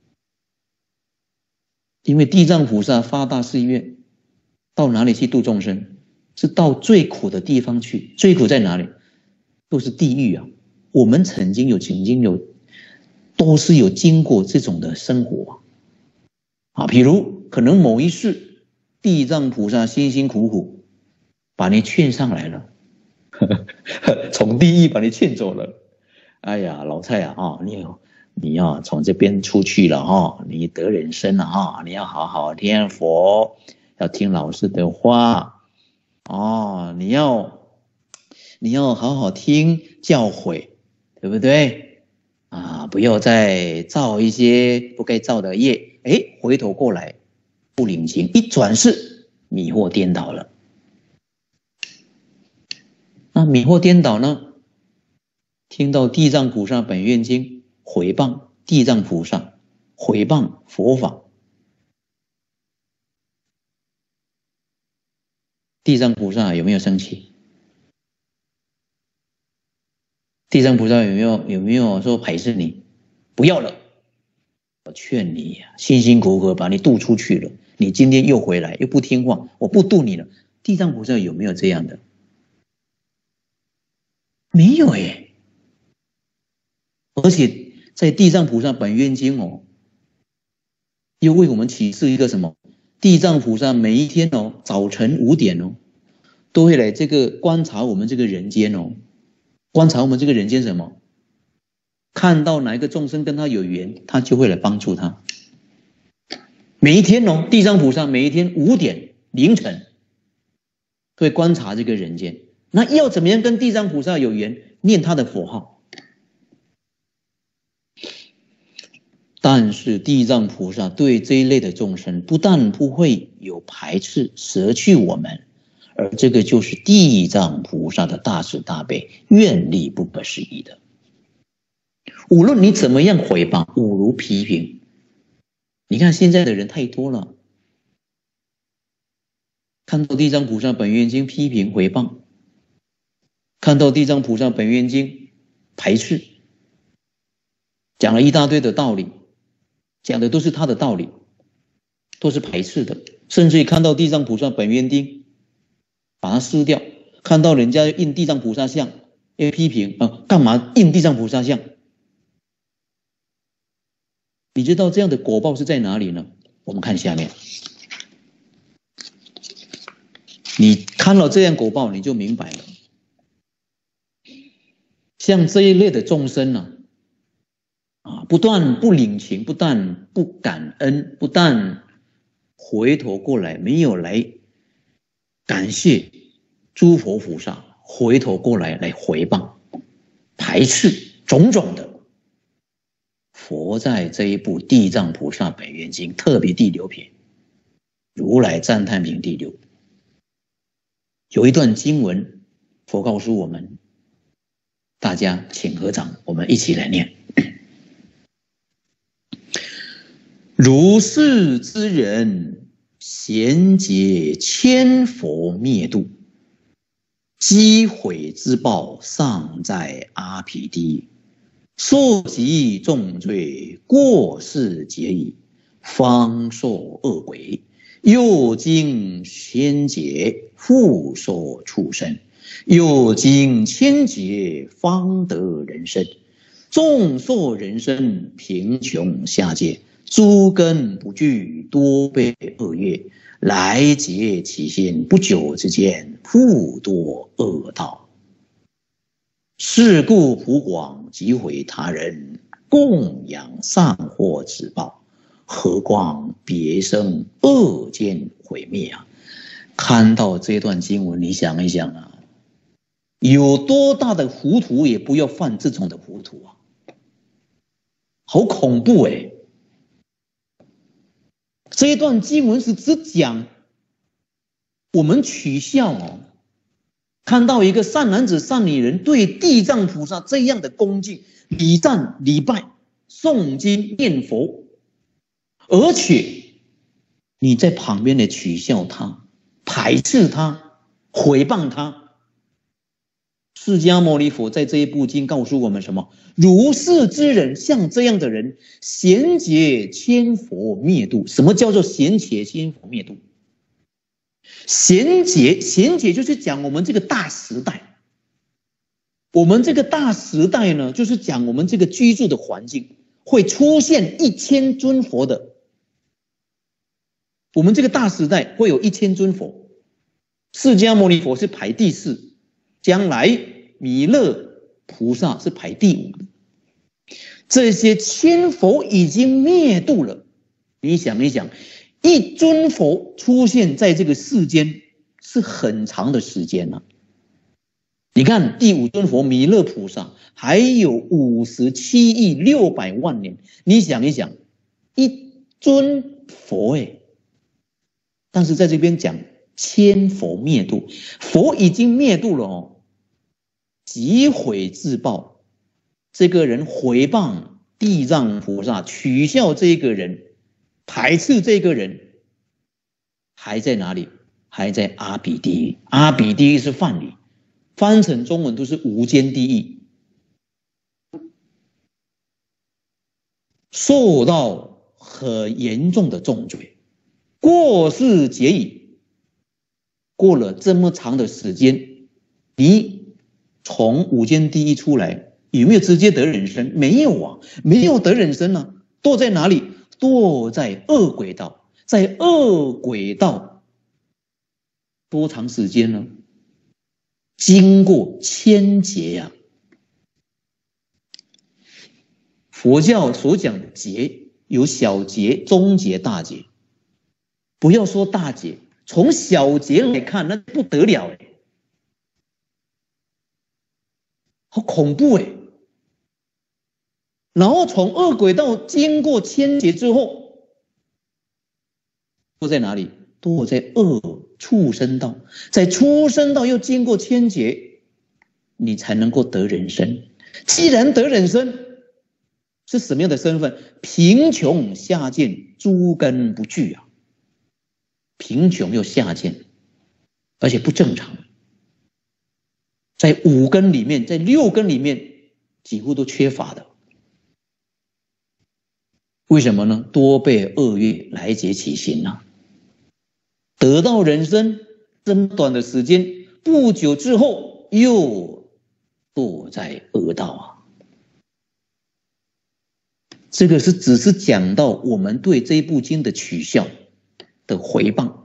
因为地藏菩萨发大誓愿，到哪里去度众生？是到最苦的地方去。最苦在哪里？都是地狱啊！我们曾经有曾经有都是有经过这种的生活啊，比如可能某一世地藏菩萨辛辛苦苦把你劝上来了，从地狱把你劝走了。哎呀，老蔡啊，哦、你你要从这边出去了哈、哦，你得人生了哈、哦，你要好好听佛，要听老师的话哦，你要你要好好听教诲，对不对啊？不要再造一些不该造的业，哎，回头过来不领情，一转世迷惑颠倒了。那迷惑颠倒呢？听到地藏菩萨本愿经，毁谤地藏菩萨，毁谤佛法。地藏菩萨有没有生气？地藏菩萨有没有有没有说排斥你？不要了，我劝你呀、啊，辛辛苦苦把你渡出去了，你今天又回来又不听话，我不渡你了。地藏菩萨有没有这样的？没有耶。而且在地藏菩萨本愿经哦，又为我们启示一个什么？地藏菩萨每一天哦，早晨五点哦，都会来这个观察我们这个人间哦，观察我们这个人间什么？看到哪一个众生跟他有缘，他就会来帮助他。每一天哦，地藏菩萨每一天五点凌晨会观察这个人间。那要怎么样跟地藏菩萨有缘？念他的佛号。但是地藏菩萨对这一类的众生不但不会有排斥舍去我们，而这个就是地藏菩萨的大慈大悲，愿力不可思议的。无论你怎么样毁谤、侮辱、批评，你看现在的人太多了，看到地藏菩萨本愿经批评毁谤，看到地藏菩萨本愿经排斥，讲了一大堆的道理，讲的都是他的道理，都是排斥的，甚至于看到地藏菩萨本愿经把它撕掉，看到人家印地藏菩萨像要批评啊，干嘛印地藏菩萨像？你知道这样的果报是在哪里呢？我们看下面，你看了这样果报你就明白了。像这一类的众生呢、啊，啊，不但不领情，不但不感恩，不但回头过来没有来感谢诸佛菩萨，回头过来来回谤、排斥种种的。佛在这一部《地藏菩萨本愿经》特别第六篇，如来赞叹品第六，有一段经文，佛告诉我们，大家请合掌，我们一起来念。如是之人，贤劫千佛灭度，积毁之报尚在阿毗地。受及重罪，过世劫矣，方受恶鬼，又经仙劫，复受畜生， 又经千劫方得人身。众受人身，贫穷下界，诸根不具，多被恶业，来劫其心，不久之间，复堕恶道。是故普广即毁他人，供养善获此报，何况别生恶见毁灭啊！看到这段经文，你想一想啊，有多大的糊涂也不要犯这种的糊涂啊！好恐怖哎、欸！这一段经文是只讲我们取笑哦，看到一个善男子、善女人对地藏菩萨这样的恭敬、礼赞、礼拜、诵经、念佛，而且你在旁边的取笑他、排斥他、毁谤他。释迦牟尼佛在这一部经告诉我们什么？如是之人，像这样的人，贤劫千佛灭度。什么叫做贤劫千佛灭度？贤劫，贤劫就是讲我们这个大时代。我们这个大时代呢，就是讲我们这个居住的环境会出现一千尊佛的。我们这个大时代会有一千尊佛，释迦牟尼佛是排第四，将来弥勒菩萨是排第五的。这些千佛已经灭度了，你想一想，一尊佛出现在这个世间是很长的时间了、啊。你看第五尊佛弥勒菩萨还有五十七亿六百万年，你想一想，一尊佛哎，但是在这边讲千佛灭度，佛已经灭度了哦。即毁自报，这个人毁谤地藏菩萨，取笑这个人，排斥这个人，还在哪里？还在阿鼻地狱。阿鼻地狱是梵语，翻成中文都是无间地狱，受到很严重的重罪，过世劫已。过了这么长的时间，你从无间地狱出来，有没有直接得人生？没有啊，没有得人生啊。堕在哪里？堕在恶鬼道。在恶鬼道多长时间呢？经过千劫呀、啊。佛教所讲的劫有小劫、中劫、大劫。不要说大劫，从小劫来看，那不得了哎。好恐怖哎！然后从恶鬼道经过千劫之后，堕在哪里？堕在恶畜生道，在畜生道又经过千劫，你才能够得人生。既然得人生，是什么样的身份？贫穷下贱，诸根不具啊！贫穷又下贱，而且不正常。在五根里面，在六根里面几乎都缺乏的。为什么呢？多被恶业来劫其心啊！得到人生这么短的时间，不久之后又堕在恶道啊！这个是只是讲到我们对这部经的取笑的回谤。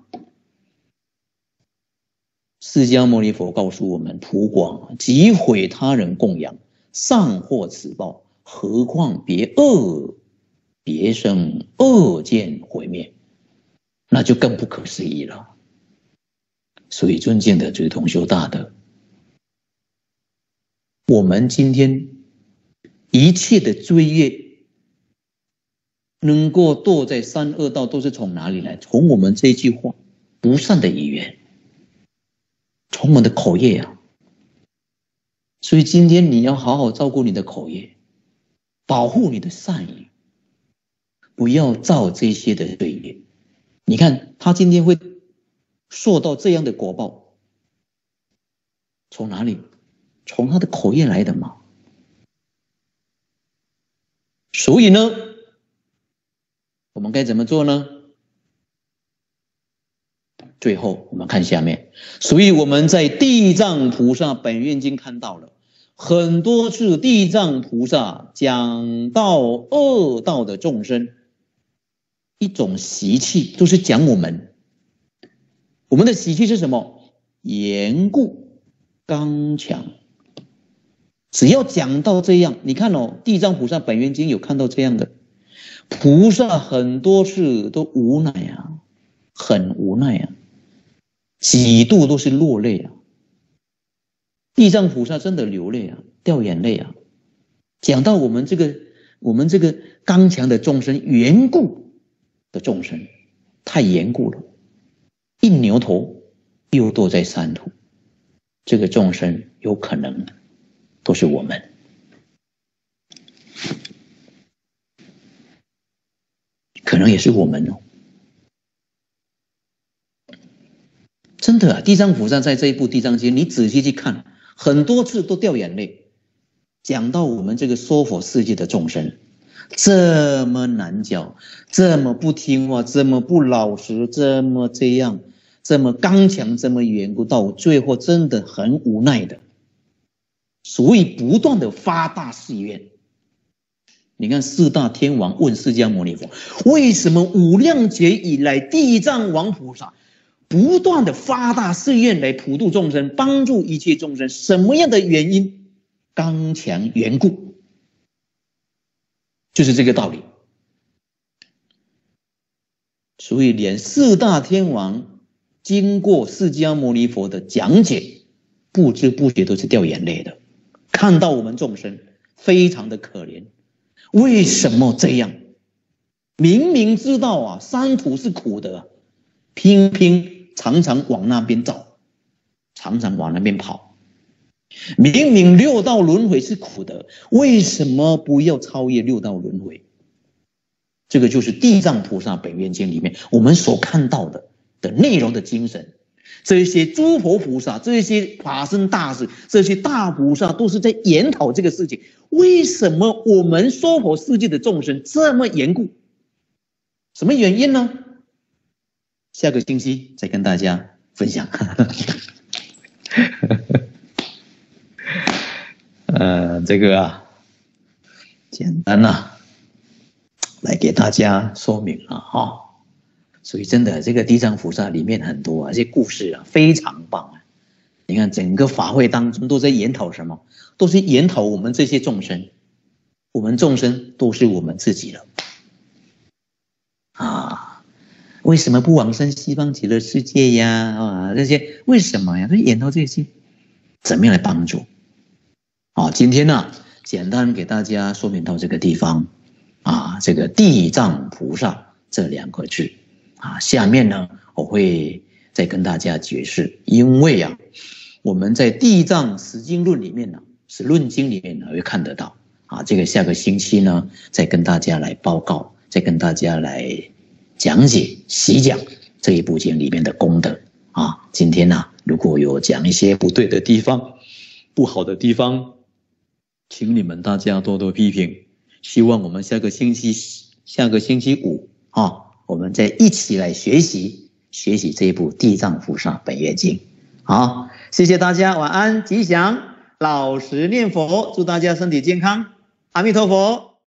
释迦牟尼佛告诉我们：普广即毁他人供养，善获此报，何况别恶别生恶见毁灭，那就更不可思议了。所以尊敬的诸同修大德，我们今天一切的罪业能够堕在三恶道，都是从哪里来？从我们这句话不善的语言，从我们的口业啊。所以今天你要好好照顾你的口业，保护你的善语，不要造这些的罪业。你看他今天会受到这样的果报，从哪里？从他的口业来的嘛。所以呢，我们该怎么做呢？ 最后我们看下面，所以我们在地藏菩萨本愿经看到了很多次，地藏菩萨讲到恶道的众生一种习气，就是讲我们，我们的习气是什么？严固、刚强。只要讲到这样，你看哦，地藏菩萨本愿经有看到这样的，菩萨很多次都无奈啊，很无奈啊，几度都是落泪啊。地藏菩萨真的流泪啊，掉眼泪啊。讲到我们这个我们这个刚强的众生，顽固的众生，太顽固了，一牛头又堕在三途，这个众生有可能都是我们。可能也是我们哦。真的啊，地藏菩萨在这一部地藏经，你仔细去看，很多次都掉眼泪，讲到我们这个娑婆世界的众生这么难教，这么不听话，这么不老实，这么这样，这么刚强，这么顽固，到最后真的很无奈的，所以不断的发大誓愿。你看四大天王问释迦牟尼佛，为什么无量劫以来地藏王菩萨不断的发大誓愿来普度众生，帮助一切众生，什么样的原因？刚强顽固，就是这个道理。所以连四大天王经过释迦牟尼佛的讲解，不知不觉都是掉眼泪的，看到我们众生非常的可怜。为什么这样？明明知道啊，三途是苦的，偏偏常常往那边找，常常往那边跑。明明六道轮回是苦的，为什么不要超越六道轮回？这个就是地藏菩萨本愿经里面我们所看到的的内容的精神。这些诸佛菩萨，这些法身大士，这些大菩萨都是在研讨这个事情，为什么我们娑婆世界的众生这么严固？什么原因呢？下个星期再跟大家分享。呃，这个啊，简单啊，来给大家说明了哈、哦。所以真的，这个地藏菩萨里面很多啊，这些故事啊非常棒啊。你看整个法会当中都在研讨什么？都是研讨我们这些众生，我们众生都是我们自己了啊。为什么不往生西方极乐世界呀？啊，这些为什么呀？都研讨这些，怎么样来帮助？啊，今天呢、啊，简单给大家说明到这个地方啊，这个地藏菩萨这两个字。啊，下面呢，我会再跟大家解释，因为啊，我们在《地藏十经论》里面呢，是论经里面呢会看得到啊。这个下个星期呢，再跟大家来报告，再跟大家来讲解、细讲这一部经里面的功德啊。今天呢、啊，如果有讲一些不对的地方、不好的地方，请你们大家多多批评。希望我们下个星期、下个星期五啊。我们再一起来学习学习这一部《地藏菩萨本愿经》。好，谢谢大家，晚安，吉祥，老实念佛，祝大家身体健康，阿弥陀佛。